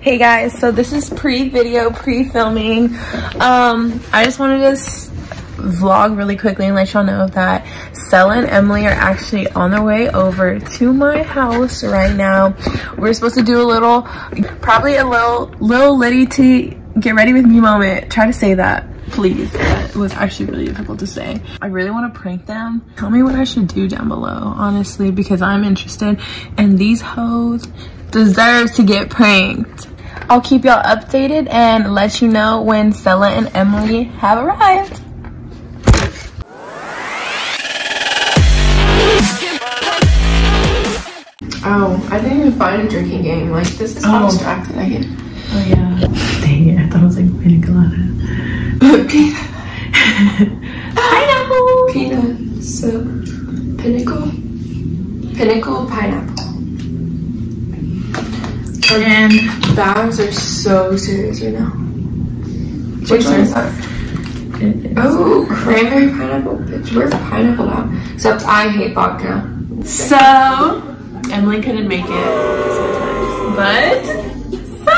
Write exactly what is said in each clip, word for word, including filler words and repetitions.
Hey guys, so this is pre-video, pre-filming. Um, I just wanted to vlog really quickly and let y'all know that Stella and Emily are actually on their way over to my house right now. We're supposed to do a little, probably a little, little Liddy to get ready with me moment. Try to say that, please. It was actually really difficult to say. I really want to prank them. Tell me what I should do down below, honestly, because I'm interested, and these hoes deserve to get pranked. I'll keep y'all updated and let you know when Stella and Emily have arrived. Oh, I didn't even find a drinking game. Like, this is how Oh. distracted I get. Oh yeah. Dang it, I thought it was like pina colada. Pineapple! Pina, so, pinnacle, pinnacle, pineapple. And bags are so serious right now. Which one is that? Oh, cranberry pineapple. Bitch, where's pineapple now? Except I hate vodka. So, Emily couldn't make it sometimes, but so,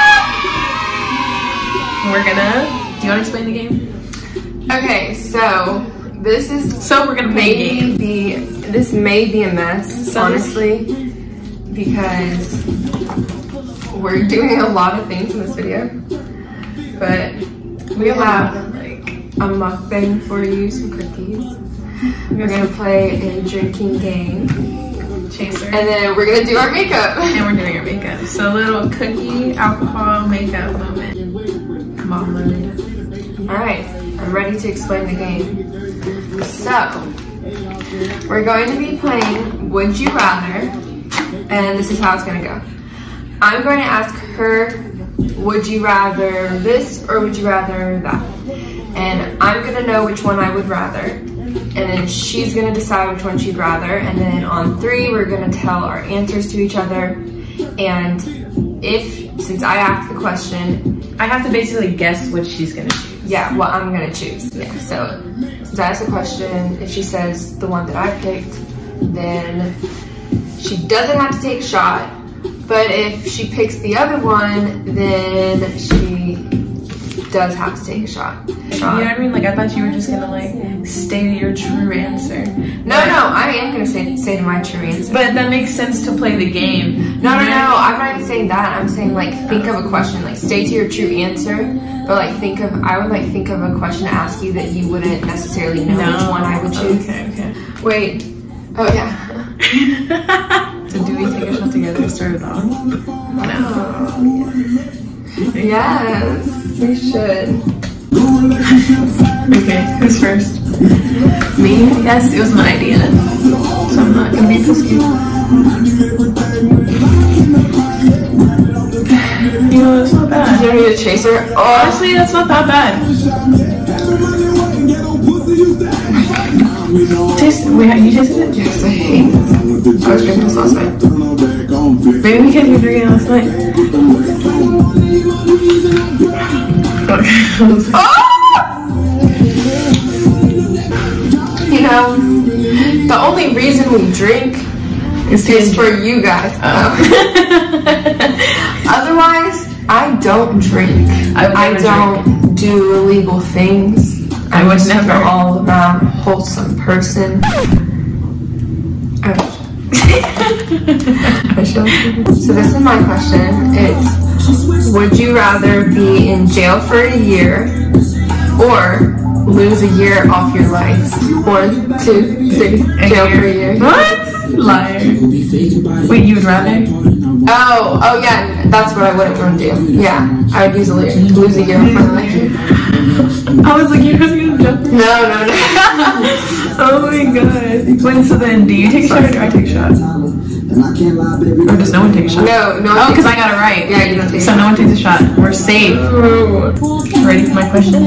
we're gonna, do you want to explain the game? Okay, so this is So we're gonna play a game. maybe be this may be a mess, So honestly, because we're doing a lot of things in this video. But we have like a mukbang for you, some cookies. We're gonna play a drinking game, Chaser. and then we're gonna do our makeup. And we're doing our makeup. So a little cookie, alcohol, makeup moment. Mom mode. All right, I'm ready to explain the game. So, we're going to be playing Would You Rather, and this is how it's gonna go. I'm going to ask her, would you rather this or would you rather that? And I'm gonna know which one I would rather, and then she's gonna decide which one she'd rather, and then on three, we're gonna tell our answers to each other. And if, since I asked the question, I have to basically guess what she's gonna choose. yeah, what I'm gonna choose. Yeah, so since I asked the question, if she says the one that I picked, then she doesn't have to take a shot. But if she picks the other one, then she does have to take a shot. You know what I mean? Like, I thought you were just gonna like stay to your true answer. No, no, I am gonna say, say to my true answer. But that makes sense to play the game. No, no, no, I'm not even saying that. I'm saying like think of a question, like stay to your true answer. But like think of, I would like think of a question to ask you that you wouldn't necessarily know No. which one I would choose. Okay, okay. Wait. Oh yeah. So do we take a shot together to start it off? No. Yes, we should. Okay, who's first? Me? Yes, it was my idea. So I'm not gonna be pushy. You know, it's not bad. You don't need a chaser? Oh, Honestly, that's not that bad. Taste, wait, you tasted it? yes, I hate this. I was drinking this last night. Maybe we can't even drink it last night. Oh! You know, the only reason we drink It's is for you guys. Oh. Otherwise, I don't drink. I would I never don't do illegal things. I would I'm just never. an all around wholesome person. Oh. So this is my question. It's, would you rather be in jail for a year or lose a year off your life? One, two, three, jail for a year. What? Liar. Wait, you would rather? Oh, oh yeah, that's what I wouldn't want to do. Yeah, I would use a year, lose a year off my life. I was like, you're just gonna jump. No, no, no. Oh my god. Wait, so then do you take a shot or do I take a shot? Or does no one take a shot? No, no. Oh, because I got it right. Yeah, you don't take a So shot. no one takes a shot. We're safe. Ready for my question?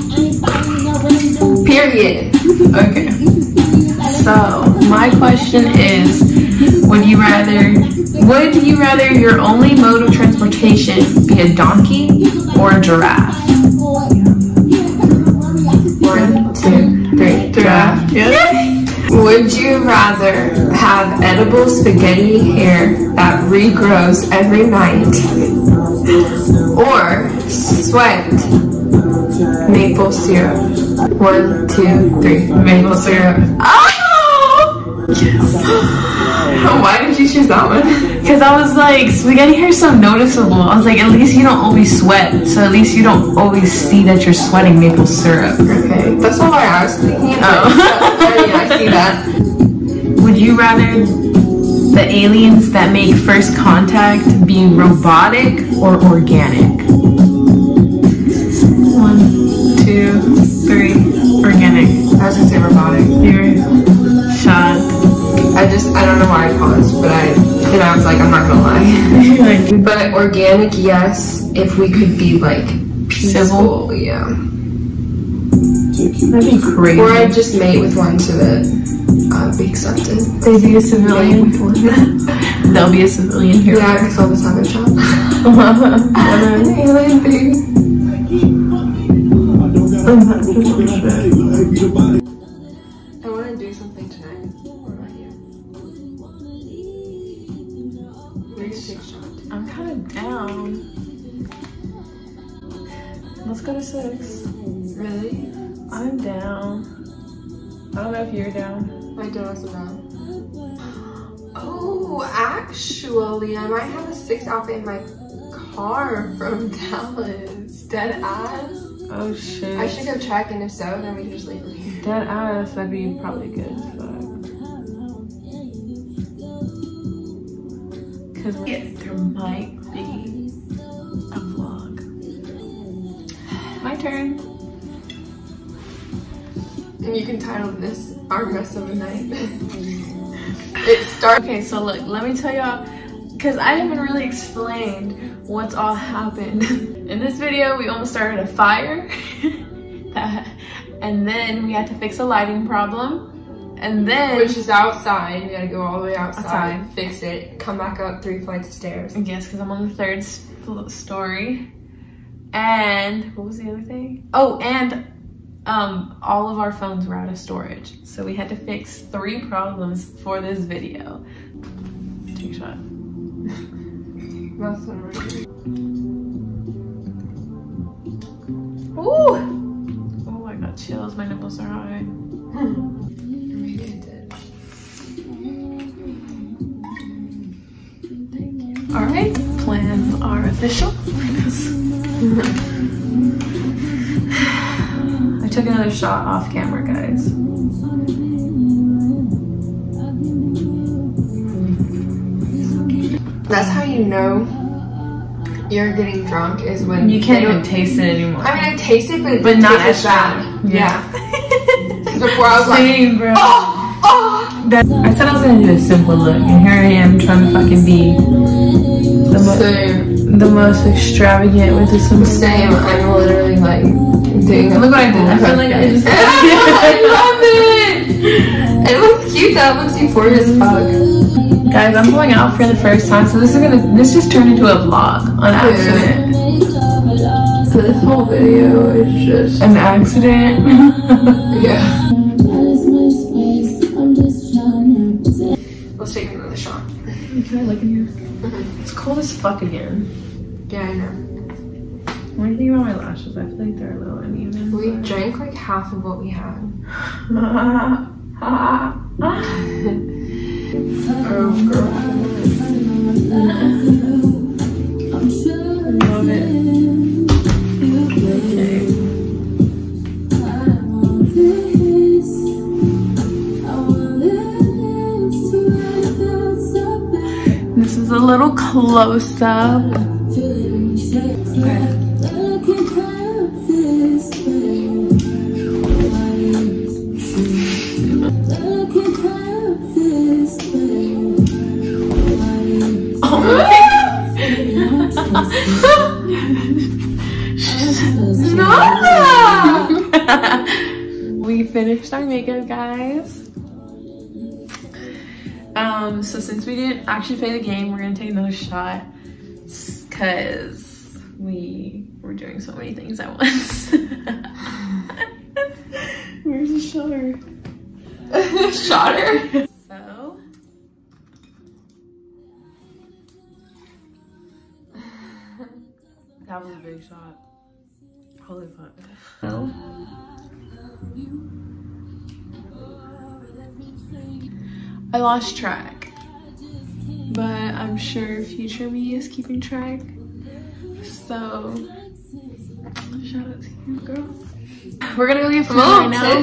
Period. Okay. So my question is, would you rather would you rather your only mode of transportation be a donkey or a giraffe? One, two, three. Giraffe. Yeah. Would you rather have edible spaghetti hair that regrows every night, or sweat maple syrup? One, two, three. Maple syrup. Oh! Why did you choose that one? Because I was like, spaghetti hair is so noticeable. I was like, at least you don't always sweat, so at least you don't always see that you're sweating maple syrup. Okay, that's not what I was thinking. Oh. Yeah, I see that. Would you rather the aliens that make first contact be robotic or organic? One, two, three. Organic. I was gonna say robotic. You're shot. I just, I don't know why I paused, but I, and I was like, I'm not gonna lie. But organic, yes, if we could be like peaceful, yeah. That'd be crazy. Or I'd just mate with one so that uh, be accepted. They'd be a civilian. They'll be a civilian here. Yeah, because I'll just have a job. Alien baby. I want to do something tonight. What about you? We're gonna take a shot. I'm kind of down. Let's go to six. Really? I'm down. I don't know if you're down. My donuts are down. Oh, actually, I might have a six outfit in my car from Dallas. Dead ass. Oh shit. I should go check, and if so, then we can just leave from here. Dead ass, that'd be probably good as fuck. Cause there might be a vlog. My turn. And you can title this Our Mess of the Night. It starts. Okay, so look, let me tell y'all, because I haven't really explained what's all happened. In this video, we almost started a fire. And then we had to fix a lighting problem. And then... Which is outside. We gotta go all the way outside, outside. Fix it, come back up three flights of stairs. Yes, because I'm on the third story. And what was the other thing? Oh, and um, all of our phones were out of storage. So we had to fix three problems for this video. Take a shot. That's really. Ooh! Oh, I got chills. My nipples are high. All right, plans are official. I took another shot off camera, guys. That's how you know you're getting drunk, is when you can't even taste it anymore. I mean, I taste it, but it but not as bad. Yeah. yeah. Before I was Same, like, bro. oh, oh. That, I said I was gonna do a simple look, and here I am trying to fucking be the, mo the most extravagant with this one. Same. I'm literally like doing. Look what I did. I feel like I just. I love it. It looks cute. That looks euphoric as fuck. Guys, I'm going out for the first time, so this is gonna. This just turned into a vlog on accident. So this whole video is just an accident. Yeah. Let's take another shot. Can I look in here? Mm-hmm. It's cold as fuck again. Yeah, I know. What do you think about my lashes? I feel like they're a little uneven. We but... drank like half of what we had. Oh, girl. I love it. Okay. This is a little close up. Okay. We finished our makeup, guys. Um, so since we didn't actually play the game, we're gonna take another shot because we were doing so many things at once. Where's the shutter? Shutter? So That was a big shot. Holy fuck. No. I lost track, but I'm sure future me is keeping track. So, shout out to you, girl. We're gonna go get food right now.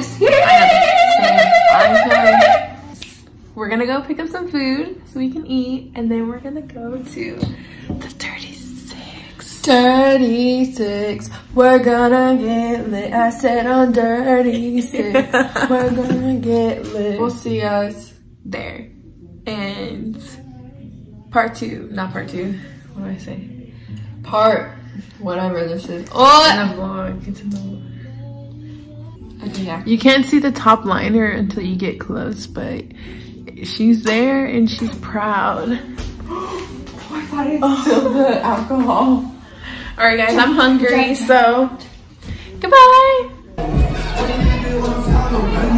We're gonna go pick up some food so we can eat, and then we're gonna go to the thirty-six. thirty-six. We're gonna get lit. I said on thirty-six. We're gonna get lit. We'll see us there. And part two, not part two. What do I say? Part whatever this is. Oh, in the vlog. It's in the vlog. Okay, yeah. You can't see the top liner until you get close, but she's there and she's proud. Oh, I thought it was still the alcohol. All right, guys, I'm hungry, so goodbye.